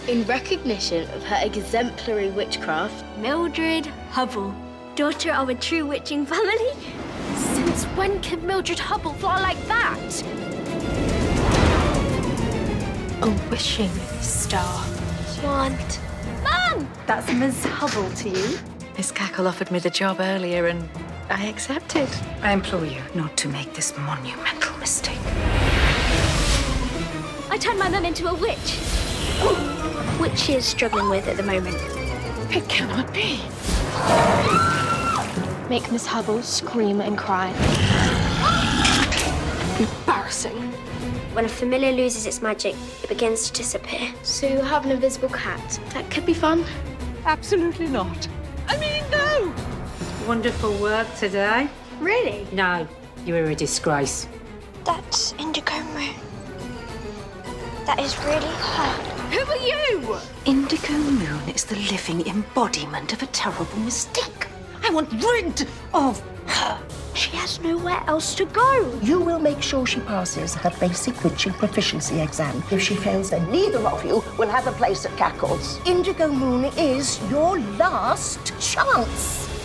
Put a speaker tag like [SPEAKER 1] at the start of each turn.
[SPEAKER 1] In recognition of her exemplary witchcraft,
[SPEAKER 2] Mildred Hubble, daughter of a true witching family.
[SPEAKER 3] Since when can Mildred Hubble fly like that? A wishing star.
[SPEAKER 2] Want. Mum!
[SPEAKER 3] That's Miss Hubble to you?
[SPEAKER 4] Miss Cackle offered me the job earlier and I accepted.
[SPEAKER 5] I implore you not to make this monumental mistake.
[SPEAKER 2] I turned my mum into a witch. Which she is struggling with at the moment.
[SPEAKER 3] It cannot be. Make Miss Hubble scream and cry. Embarrassing.
[SPEAKER 2] When a familiar loses its magic, it begins to disappear.
[SPEAKER 1] so you have an invisible cat. That could be fun.
[SPEAKER 6] Absolutely not. I mean, no!
[SPEAKER 5] Wonderful work today.
[SPEAKER 2] Really?
[SPEAKER 5] No, you were a disgrace.
[SPEAKER 2] That's Indigo Moon. That is really hard.
[SPEAKER 3] Who are you?
[SPEAKER 6] Indigo Moon is the living embodiment of a terrible mistake. I want rid of her.
[SPEAKER 2] She has nowhere else to go.
[SPEAKER 7] You will make sure she passes her basic witching proficiency exam. If she fails, then neither of you will have a place at Cackle's. Indigo Moon is your last chance.